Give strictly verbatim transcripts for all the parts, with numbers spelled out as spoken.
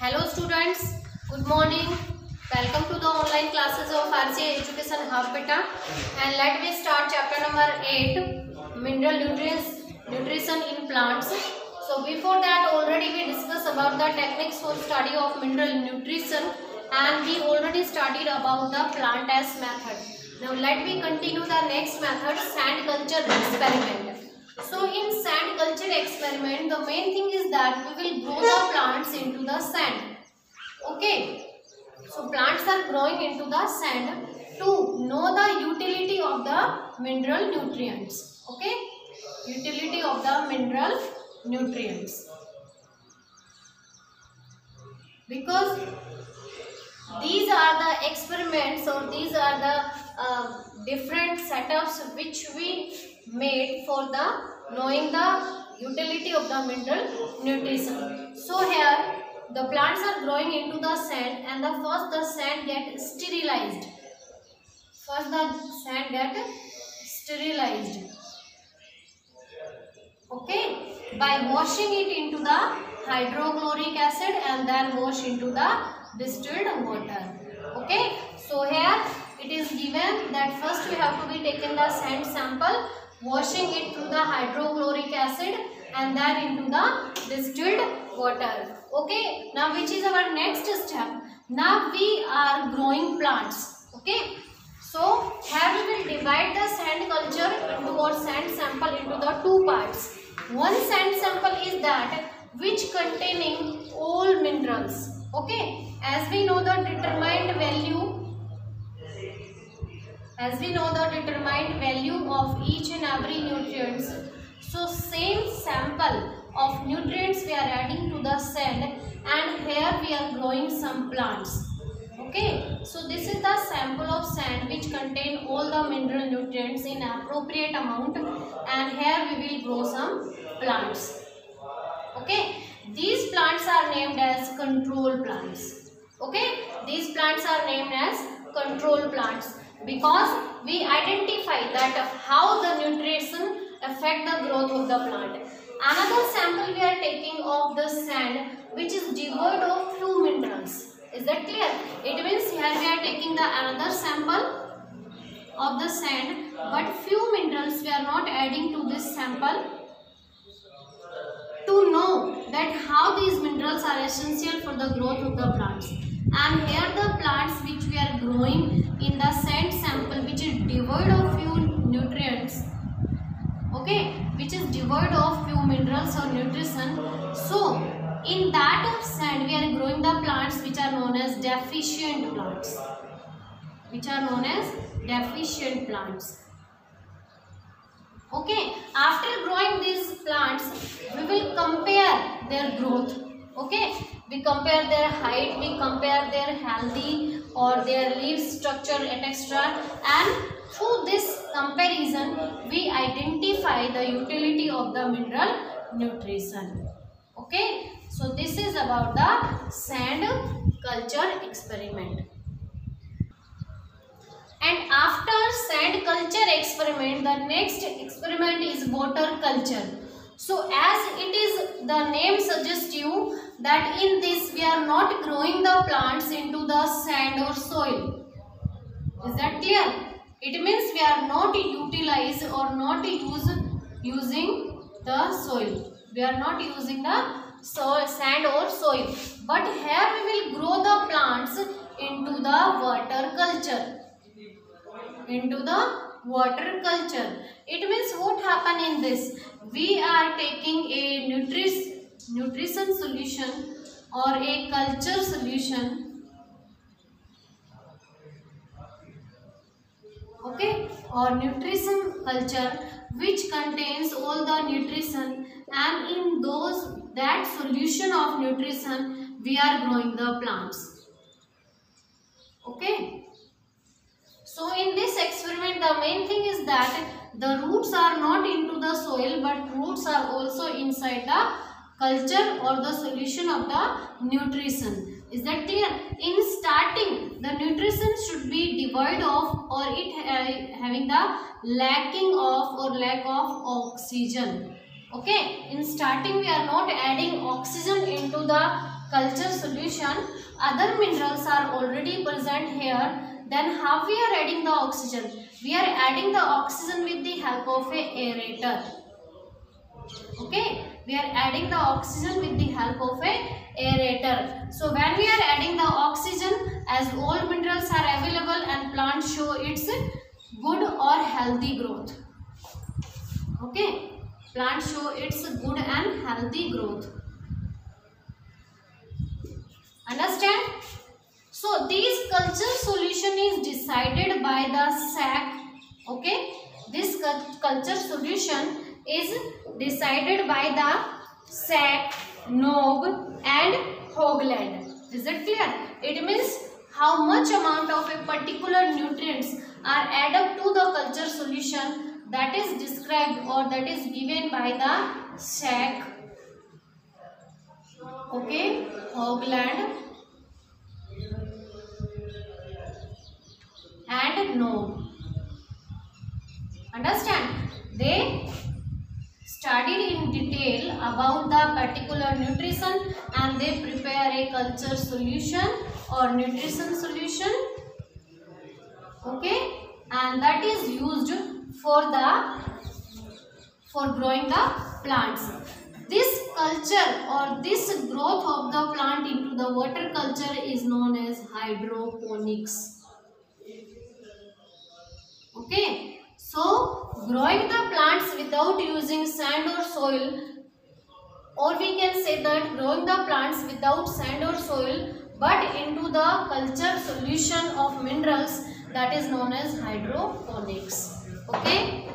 Hello students, good morning. Welcome to the online classes of R C A Education Hub Beta. And let me start chapter number eight, mineral nutrients, nutrition in plants. So before that already we discussed about the techniques for study of mineral nutrition and we already studied about the plant test method. Now let me continue the next method, sand culture experiment. So in sand culture experiment, the main thing is that we will grow the plants into the sand. Okay. So plants are growing into the sand to know the utility of the mineral nutrients. Okay. Utility of the mineral nutrients. Because these are the experiments or these are the uh, different setups which we made for the knowing the utility of the mineral nutrition. So here the plants are growing into the sand and the first the sand get sterilized. First the sand get sterilized. Okay, by washing it into the hydrochloric acid and then wash into the distilled water. Okay, so here it is given that first we have to be taken the sand sample, washing it through the hydrochloric acid and then into the distilled water. Okay, now which is our next step? Now we are growing plants. Okay, so here we will divide the sand culture into or sand sample into the two parts. One sand sample is that which containing all minerals. Okay, as we know the determined value as we know the determined value of each and every nutrients. So same sample of nutrients we are adding to the sand and here we are growing some plants. Okay, so this is the sample of sand which contain all the mineral nutrients in appropriate amount and here we will grow some plants. Okay, these plants are named as control plants. Okay, these plants are named as control plants because we identify that how the nutrition affect the growth of the plant. Another sample we are taking of the sand which is devoid of few minerals. Is that clear? It means here we are taking the another sample of the sand but few minerals we are not adding to this sample to know that how these minerals are essential for the growth of the plants. And here the plants which we are growing in the sand sample which is devoid of few nutrients, okay, which is devoid of few minerals or nutrition. So in that sand we are growing the plants which are known as deficient plants, which are known as deficient plants. Okay, after growing these plants we will compare their growth. Okay, we compare their height, we compare their healthy or their leaf structure et cetera. And through this comparison we identify the utility of the mineral nutrition. Okay, so this is about the sand culture experiment. And after sand culture experiment, the next experiment is water culture. So as it is, the name suggests you that in this we are not growing the plants into the sand or soil. Is that clear? It means we are not utilize or not use using the soil. We are not using the soil, sand or soil. But here we will grow the plants into the water culture. Into the water culture. It means what happen in this? We are taking a nutrition nutrition solution or a culture solution, okay, or nutrition culture which contains all the nutrition, and in those that solution of nutrition we are growing the plants. Okay. So in this experiment the main thing is that the roots are not into the soil but roots are also inside the culture or the solution of the nutrition. Is that clear? In starting the nutrition should be devoid of or it uh, having the lacking of or lack of oxygen. Okay, in starting we are not adding oxygen into the culture solution, other minerals are already present here, then how we are adding the oxygen? We are adding the oxygen with the help of a aerator. Okay, we are adding the oxygen with the help of a aerator. So when we are adding the oxygen, as all minerals are available and plants show its good or healthy growth. Okay, plants show its good and healthy growth. Understand? So this culture solution is decided by the sac. Okay, this culture solution is decided by the sac, Nog and Hoagland. Is it clear? It means how much amount of a particular nutrients are added to the culture solution, that is described or that is given by the sac, okay, Hoagland and Nog. Understand? They studied in detail about the particular nutrition and they prepare a culture solution or nutrition solution, okay, and that is used for the for growing the plants. This culture or this growth of the plant into the water culture is known as hydroponics. Okay, so growing the plants without using sand or soil, or we can say that growing the plants without sand or soil but into the culture solution of minerals, that is known as hydroponics. Okay,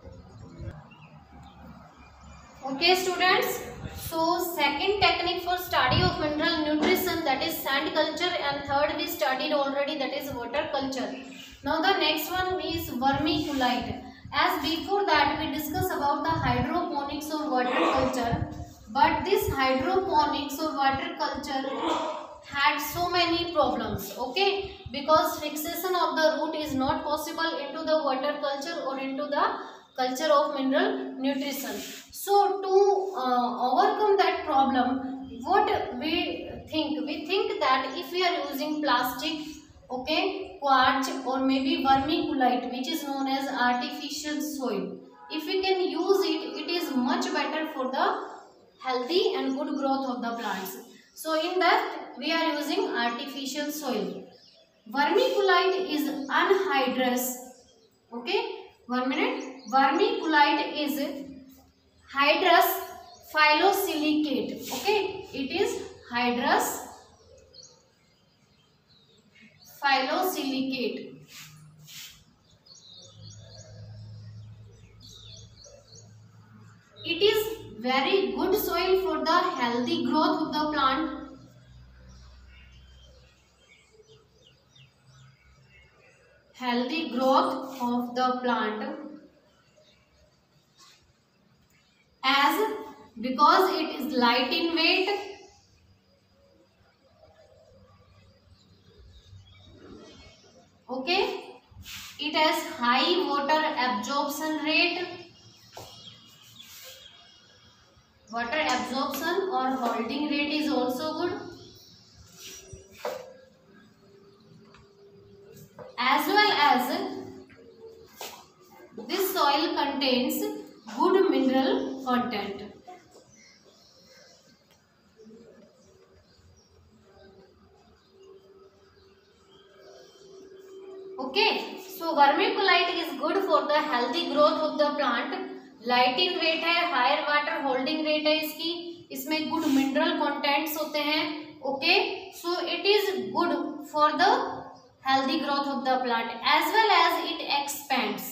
okay students, so second technique for study of mineral nutrition, that is sand culture, and third we studied already, that is water culture. Now the next one is vermiculite. As before that we discussed about the hydroponics or water culture, but this hydroponics or water culture had so many problems, okay, because fixation of the root is not possible into the water culture or into the culture of mineral nutrition. So to uh, overcome that problem, what we think? We think that if we are using plastic, okay, quartz or maybe vermiculite, which is known as artificial soil, if we can use it, it is much better for the healthy and good growth of the plants. So in that we are using artificial soil. Vermiculite is anhydrous. Okay, one minute. Vermiculite is hydrous phyllosilicate. Okay, it is hydrous phyllosilicate. It is very good soil for the healthy growth of the plant. Healthy growth of the plant, as because it is light in weight, okay, it has high water absorption rate, water absorption or holding rate is also good, as well as this soil contains good mineral content. Okay, so vermiculite is good for the healthy growth of the plant. Light in weight है, higher water holding rate है इसकी, इसमें good mineral contents होते हैं. Okay, so it is good for the healthy growth of the plant as well as it expands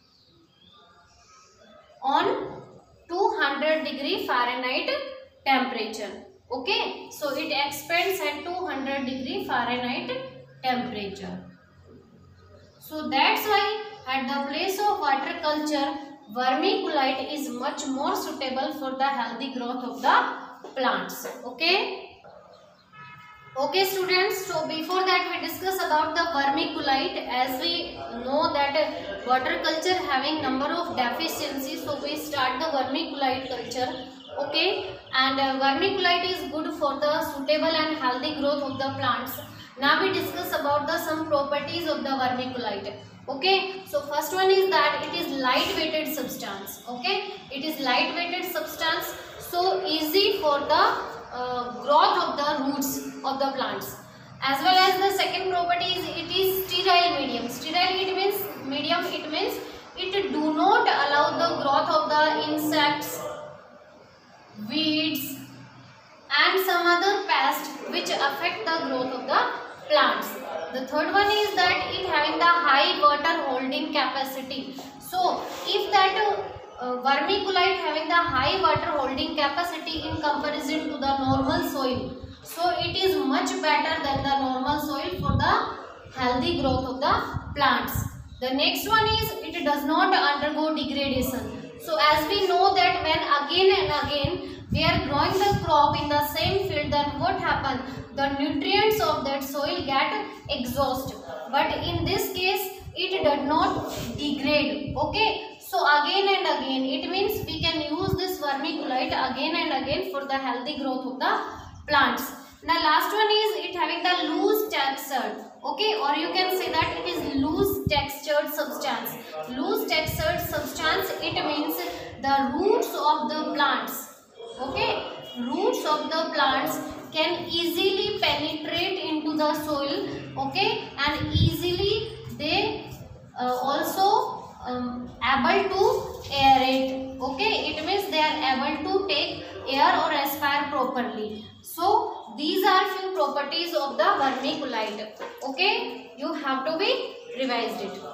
on two hundred degree Fahrenheit temperature. Okay, so it expands at two hundred degree Fahrenheit temperature. So that's why at the place of water culture, vermiculite is much more suitable for the healthy growth of the plants. Okay. Okay students, so before that we discuss about the vermiculite. As we know that water culture having number of deficiencies, so we start the vermiculite culture. Okay, and uh, vermiculite is good for the suitable and healthy growth of the plants. Now we discuss about the some properties of the vermiculite. Okay, so first one is that it is light weighted substance. Okay, it is light weighted substance, so easy for the uh, growth of the roots of the plants. As well as the second property is it is sterile medium. Sterile it means medium, it means it do not allow the growth of the insects, weeds and some other pests which affect the growth of the plants. The third one is that it having the high water holding capacity. So if that uh, vermiculite having the high water holding capacity in comparison to the normal soil, so it is much better than the normal soil for the healthy growth of the plants. The next one is it does not undergo degradation. So as we know that when again and again we are growing the crop in the same field, then what happens? The nutrients of that soil get exhausted. But in this case it does not degrade. Okay. So again and again it means we can use this vermiculite again and again for the healthy growth of the plants. Now last one is it having the loose textured. Okay, or you can say that it is loose textured substance. Loose textured substance, it means the roots of the plants. Okay, roots of the plants can easily penetrate into the soil. Okay, and easily they uh, also um, able to aerate. Okay, it means they are able to take air or aspire properly. So these are few properties of the vermiculite. Okay, you have to be revised it.